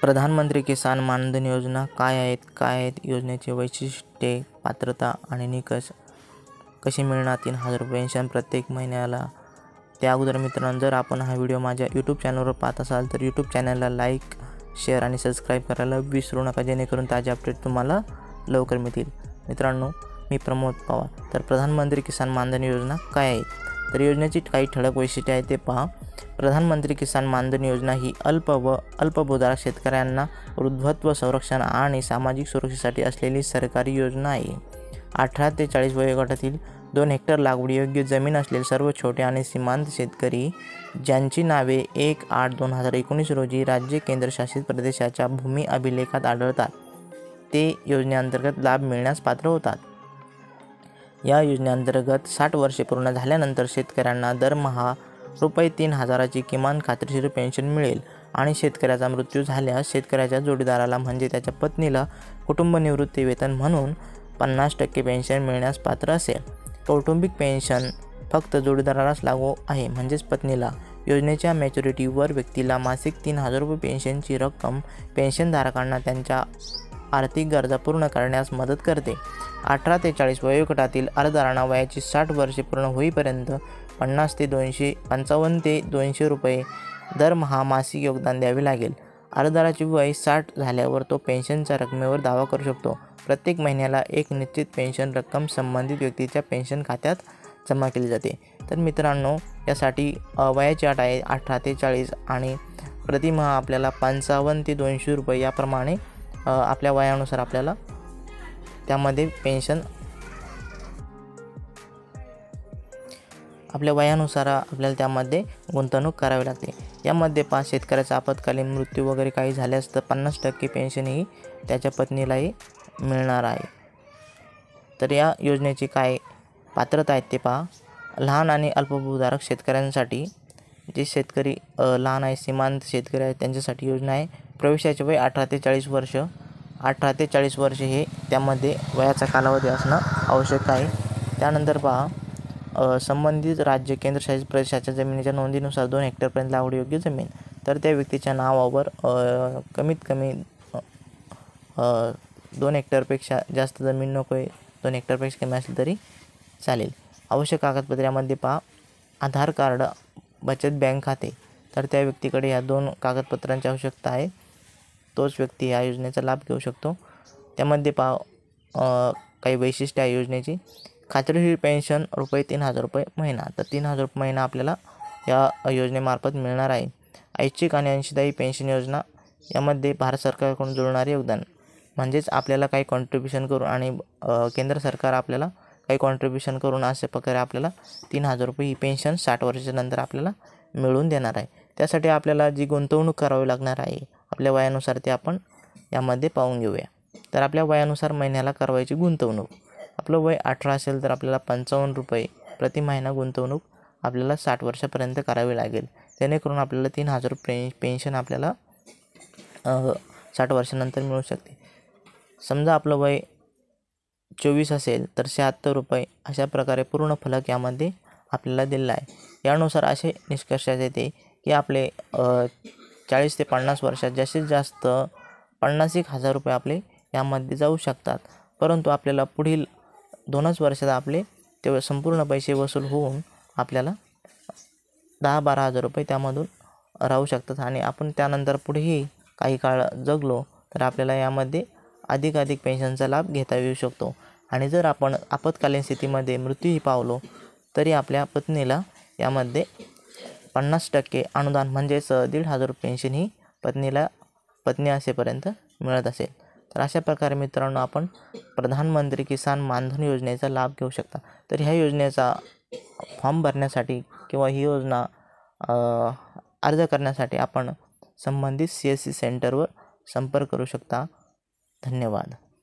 प्रधानमंत्री किसान मानधन योजना काय आहेत योजनेचे वैशिष्ट्ये, पात्रता आणि निकष, कसे मिळणार 3,000 रुपये पेन्शन प्रत्येक महिन्याला. त्या अगोदर मित्रांनो, जर आपण हा व्हिडिओ माझ्या यूट्यूब चॅनलवर पाहत असाल तर यूट्यूब चॅनलला लाईक, शेअर आणि सबस्क्राईब करायला विसरू नका, जेणेकरून ताजे अपडेट तुम्हाला लवकर मिळतील. मित्रांनो, मी प्रमोद पवार. तर प्रधानमंत्री किसान मानधन योजना काय आहे? तर योजनेची काही ठळक वैशिष्ट्ये आहेत ते पहा. प्रधानमंत्री किसान मानधन योजना ही अल्पभूधारक शेतकऱ्यांना वृद्धत्व संरक्षण आणि सामाजिक सुरक्षेसाठी असलेली सरकारी योजना आहे. 18 ते 40 वयोगटातील 2 हेक्टर लागवडीयोग्य जमीन असलेले सर्व छोटे आणि सीमांत शेतकरी ज्यांची नावे 1/8/2019 रोजी राज्य केंद्रशासित प्रदेशाच्या भूमी अभिलेखात आढळतात, ते योजनेअंतर्गत लाभ मिळण्यास पात्र होतात. या योजनेअंतर्गत 60 वर्षे पूर्ण झाल्यानंतर शेतकऱ्यांना दरमहा ₹3,000ची किमान खात्रीशीर पेन्शन मिळेल आणि शेतकऱ्याचा मृत्यू झाल्यास शेतकऱ्याच्या जोडीदाराला म्हणजे त्याच्या पत्नीला कुटुंब निवृत्ती वेतन म्हणून 50% पेन्शन मिळण्यास पात्र असेल. कौटुंबिक पेन्शन फक्त जोडीदारालाच लागू आहे, म्हणजेच पत्नीला. योजनेच्या मॅच्युरिटीवर व्यक्तीला मासिक 3,000 रुपये पेन्शनची रक्कम पेन्शनधारकांना त्यांच्या आर्थिक गरजा पूर्ण करण्यास मदत करते. 18 ते 40 वयोगटातील अर्जदारांना वयाची 60 वर्षे पूर्ण होईपर्यंत 55 ते 200 रुपये दरमहा मासिक योगदान द्यावे लागेल. अर्जदाराचे वय 60 झाल्यावर तो पेन्शनच्या रकमेवर दावा करू शकतो. प्रत्येक महिन्याला एक निश्चित पेन्शन रक्कम संबंधित व्यक्तीच्या पेन्शन खात्यात जमा केली जाते. तर मित्रांनो, यासाठी वयाची अट आहे 18 ते 40 आणि प्रतिमाह आपल्याला 55 ते 200 रुपये याप्रमाणे आपल्या वयानुसार आपल्याला त्यामध्ये पेन्शन आपल्या वयानुसार आपल्याला त्यामध्ये गुंतवणूक करावी लागते. यामध्ये शेतकऱ्याचा आपत्कालीन मृत्यू वगैरे काही झाल्यास तर 50% पेन्शन ही त्याच्या पत्नीलाही मिळणार आहे. तर या योजनेची काय पात्रता आहेत ते पहा. लहान आणि अल्पभूधारक शेतकऱ्यांसाठी, जे शेतकरी लहान आहे, सीमांत शेतकरी आहेत, त्यांच्यासाठी योजना आहे. प्रवेशाचे वय 18 ते 40 वर्ष. 18 ते 40 वर्ष हे त्यामध्ये वयाचा कालावधी असणं आवश्यक आहे. त्यानंतर पहा, संबंधित राज्य केंद्रशासित प्रदेशाच्या जमिनीच्या नोंदीनुसार 2 हेक्टरपर्यंत लागवडीयोग्य जमीन. तर त्या व्यक्तीच्या नावावर कमीत कमी 2 हेक्टरपेक्षा जास्त जमीन नको आहे. 2 हेक्टरपेक्षा कमी असली तरी चालेल. आवश्यक कागदपत्रे यामध्ये पहा, आधार कार्ड, बचत बँक खाते. तर त्या व्यक्तीकडे या 2 कागदपत्रांची आवश्यकता आहे. तोच व्यक्ती या योजनेचा लाभ घेऊ शकतो. त्यामध्ये पहा काही वैशिष्ट्य आहे योजनेची. खात्रीशीर पेन्शन ₹3,000 महिना. तर 3,000 रुपये महिना आपल्याला या योजनेमार्फत मिळणार आहे. ऐच्छिक आणि अंशदायी पेन्शन योजना. यामध्ये भारत सरकारकडून जुळणारे योगदान, म्हणजेच आपल्याला काही कॉन्ट्रिब्युशन करून आणि केंद्र सरकार आपल्याला काही कॉन्ट्रिब्युशन करून अशा प्रकारे आपल्याला 3,000 रुपये ही पेन्शन 60 वर्षाच्या नंतर आपल्याला मिळून देणार आहे. त्यासाठी आपल्याला जी गुंतवणूक करावी लागणार आहे आपल्या वयानुसार, ते आपण यामध्ये पाहून घेऊया. तर आपल्या वयानुसार महिन्याला करायची गुंतवणूक. आपलं वय 18 असेल तर आपल्याला 55 रुपये प्रति महिना गुंतवणूक आपल्याला 60 वर्षापर्यंत करावी लागेल, जेणेकरून आपल्याला 3,000 रुपये पेन्शन आपल्याला 60 वर्षानंतर मिळू शकते. समजा आपलं वय 24 असेल तर 76 रुपये अशा प्रकारे पूर्ण फलक यामध्ये आपल्याला दिलेला आहे. यानुसार असे निष्कर्षात येते की आपले 40 ते 50 वर्षात जास्तीत जास्त 50,000 रुपये आपले यामध्ये जाऊ शकतात. परंतु आपल्याला पुढील 2च वर्षात आपले ते संपूर्ण पैसे वसूल होऊन आपल्याला 10-12,000 रुपये त्यामधून राहू शकतात आणि आपण त्यानंतर पुढेही काही काळ जगलो तर आपल्याला यामध्ये अधिक पेन्शनचा लाभ घेता येऊ शकतो. आणि जर आपण आपत्कालीन स्थितीमध्ये मृत्यूही पावलो तरी आपल्या पत्नीला यामध्ये 50% अनुदान, म्हणजेच 1,500 रुपये पेन्शन ही पत्नी असेपर्यंत मिळत असेल. तर अशा प्रकारे मित्रांनो, आपण प्रधानमंत्री किसान मानधन योजनेचा लाभ घेऊ शकता. तर ह्या योजनेचा फॉर्म भरण्यासाठी किंवा ही योजना अर्ज करण्यासाठी आपण संबंधित CSC सेंटरवर संपर्क करू शकता. धन्यवाद.